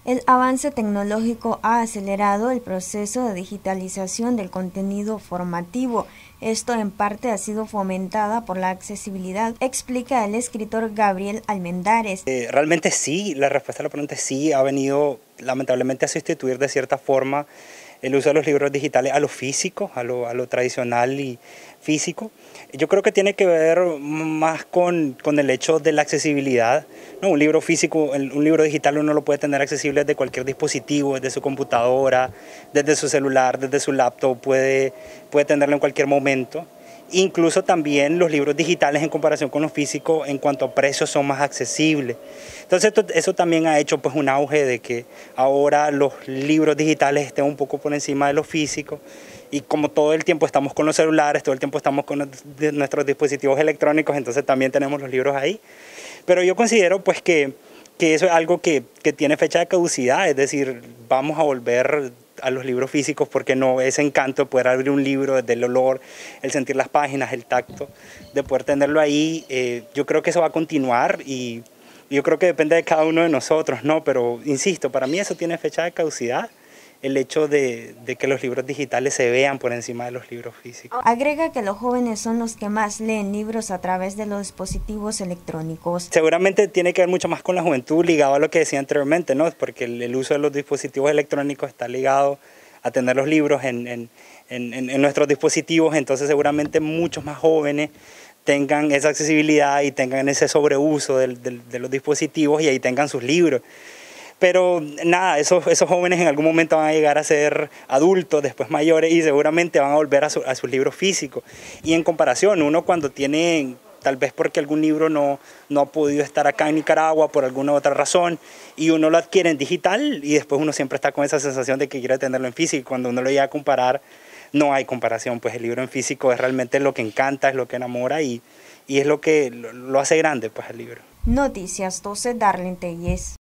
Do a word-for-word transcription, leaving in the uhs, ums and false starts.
El avance tecnológico ha acelerado el proceso de digitalización del contenido formativo. Esto en parte ha sido fomentada por la accesibilidad, explica el escritor Gabriel Almendares. Eh, realmente sí, la respuesta a la pregunta es sí, ha venido lamentablemente a sustituir de cierta forma el uso de los libros digitales a lo físico, a lo, a lo tradicional y físico. Yo creo que tiene que ver más con, con el hecho de la accesibilidad, ¿no? Un libro físico, un libro digital uno lo puede tener accesible desde cualquier dispositivo, desde su computadora, desde su celular, desde su laptop, puede, puede tenerlo en cualquier momento. Incluso también los libros digitales en comparación con los físicos en cuanto a precios son más accesibles. Entonces esto, eso también ha hecho pues un auge de que ahora los libros digitales estén un poco por encima de los físicos y como todo el tiempo estamos con los celulares, todo el tiempo estamos con nuestros dispositivos electrónicos, entonces también tenemos los libros ahí. Pero yo considero pues que, que eso es algo que, que tiene fecha de caducidad, es decir, vamos a volver a los libros físicos porque no ese encanto de poder abrir un libro, desde el olor, el sentir las páginas, el tacto, de poder tenerlo ahí, eh, yo creo que eso va a continuar y yo creo que depende de cada uno de nosotros, ¿no? Pero insisto, para mí eso tiene fecha de caducidad, el hecho de, de que los libros digitales se vean por encima de los libros físicos. Agrega que los jóvenes son los que más leen libros a través de los dispositivos electrónicos. Seguramente tiene que ver mucho más con la juventud, ligado a lo que decía anteriormente, ¿no? Porque el, el uso de los dispositivos electrónicos está ligado a tener los libros en, en, en, en nuestros dispositivos, entonces seguramente muchos más jóvenes tengan esa accesibilidad y tengan ese sobreuso de, de, de los dispositivos y ahí tengan sus libros. Pero nada, esos, esos jóvenes en algún momento van a llegar a ser adultos, después mayores, y seguramente van a volver a, su, a sus libros físicos. Y en comparación, uno cuando tiene, tal vez porque algún libro no, no ha podido estar acá en Nicaragua por alguna otra razón, y uno lo adquiere en digital, y después uno siempre está con esa sensación de que quiere tenerlo en físico. Cuando uno lo llega a comparar, no hay comparación, pues el libro en físico es realmente lo que encanta, es lo que enamora, y, y es lo que lo, lo hace grande, pues el libro. Noticias doce, Darlene Telles.